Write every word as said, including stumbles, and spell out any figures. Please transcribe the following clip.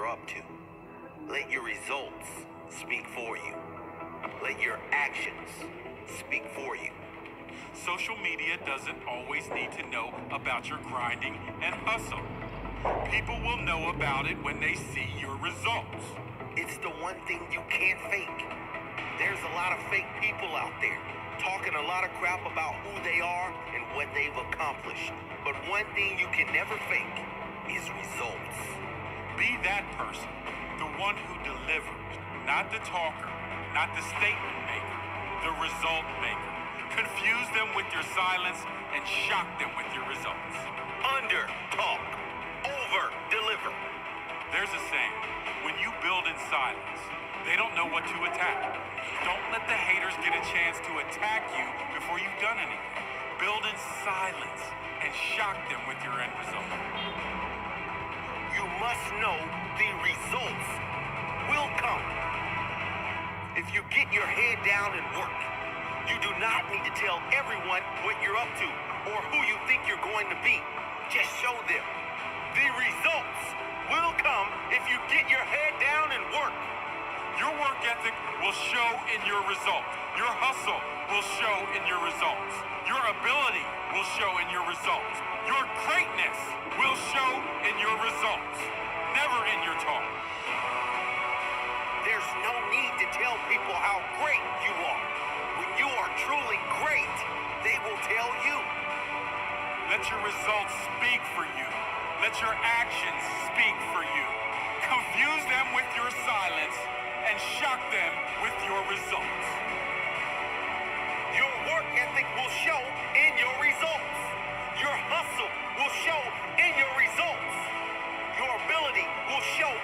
you're up to. Let your results speak for you. Let your actions speak for you. Social media doesn't always need to know about your grinding and hustle. People will know about it when they see your results. It's the one thing you can't fake. There's a lot of fake people out there talking a lot of crap about who they are and what they've accomplished. But one thing you can never fake is results. Be that person, the one who delivers, not the talker, not the statement maker, the result maker. Confuse them with your silence and shock them with your results. Under talk, over deliver. There's a saying, when you build in silence, they don't know what to attack. Don't let the haters get a chance to attack you before you've done anything. Build in silence and shock them with your end result. You must know the results will come. If you get your head down and work, you do not need to tell everyone what you're up to or who you think you're going to be. Just show them. The results will come if you get your head down and work. Your work ethic will show in your results. Your hustle will show in your results. Your ability will show in your results. Your greatness will show in your results, never in your talk. There's no need to tell people how great you are. When you are truly great, they will tell you. Let your results speak for you. Let your actions speak for you. Confuse them with your silence and shock them with your results. Your work ethic will show in your results. Your hustle will show in your results. Your ability will show